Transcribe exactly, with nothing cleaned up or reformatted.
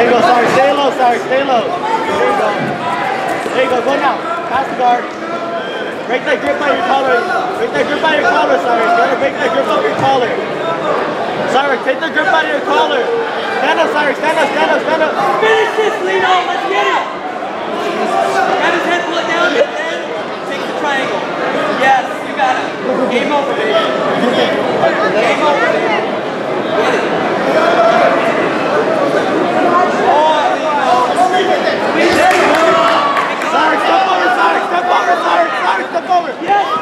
you go, sorry. Stay low, sorry. Stay low. There you go. There you go. Go now. Pass the guard. Break that grip on your collar. Break that grip on your collar, sorry. You gotta break that grip on your collar. Sorry, take the grip out of your collar. Stand up, sorry. Stand up, stand up, stand up. Finish this, Lino. Let's get it. Have his head put down and then take the triangle. Yes, you got it. Game over, baby. Game over, baby. Get it. Sorry, step over, sorry, step over, sorry, sorry, step over. Yes.